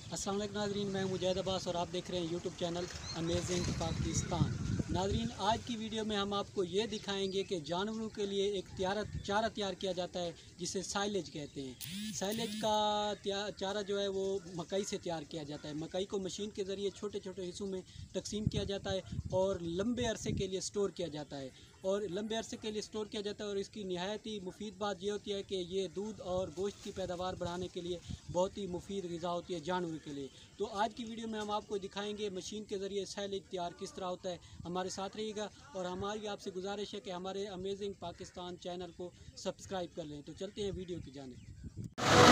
अस्सलाम वालेकुम नाज़रीन, मैं मुजैद अब्बास और आप देख रहे हैं यूट्यूब चैनल अमेजिंग पाकिस्तान। नाज़रीन, आज की वीडियो में हम आपको ये दिखाएंगे कि जानवरों के लिए एक चारा तैयार किया जाता है जिसे साइलेज कहते हैं। साइलेज का चारा जो है वो मकई से तैयार किया जाता है। मकई को मशीन के ज़रिए छोटे छोटे हिस्सों में तकसीम किया जाता है और लंबे अरसे के लिए स्टोर किया जाता है और इसकी नहायत ही मुफीद बात ये होती है कि ये दूध और गोश्त की पैदावार बढ़ाने के लिए बहुत ही मुफीद ग़िज़ा होती है जानवरों के लिए। तो आज की वीडियो में हम आपको दिखाएंगे मशीन के ज़रिए साइलेज तैयार किस तरह होता है। हमारे साथ रहिएगा और हमारी आपसे गुजारिश है कि हमारे अमेजिंग पाकिस्तान चैनल को सब्सक्राइब कर लें। तो चलते हैं वीडियो की जानिब।